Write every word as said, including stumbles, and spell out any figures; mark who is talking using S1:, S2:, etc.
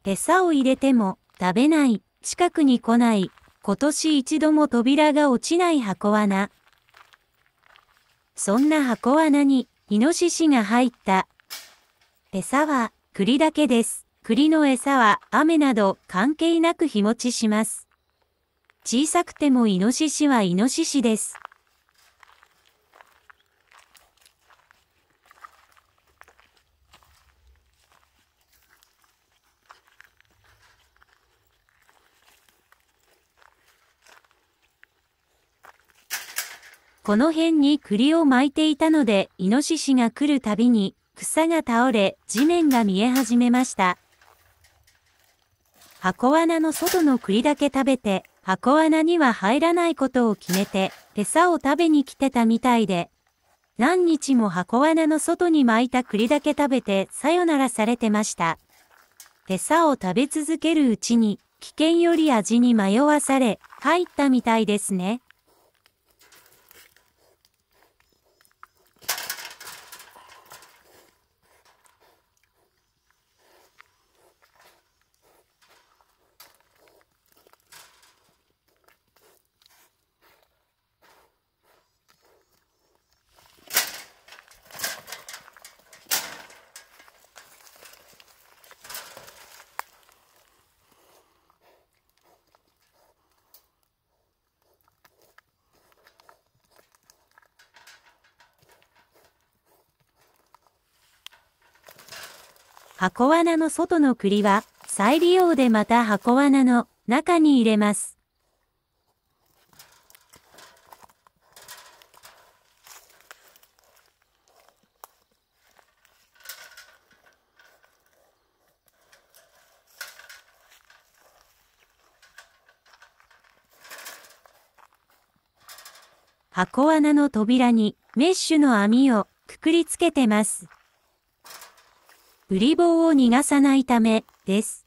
S1: 餌を入れても食べない、近くに来ない、今年一度も扉が落ちない箱罠。そんな箱罠に、イノシシが入った。餌は、栗だけです。栗の餌は、雨など関係なく日持ちします。小さくてもイノシシはイノシシです。この辺に栗を巻いていたので、イノシシが来るたびに、草が倒れ、地面が見え始めました。箱罠の外の栗だけ食べて、箱罠には入らないことを決めて、餌を食べに来てたみたいで、何日も箱罠の外に巻いた栗だけ食べて、さよならされてました。餌を食べ続けるうちに、危険より味に迷わされ、入ったみたいですね。箱罠の外の栗は再利用でまた箱罠の中に入れます。箱罠の扉にメッシュの網をくくりつけてます。売り棒を逃がさないためです。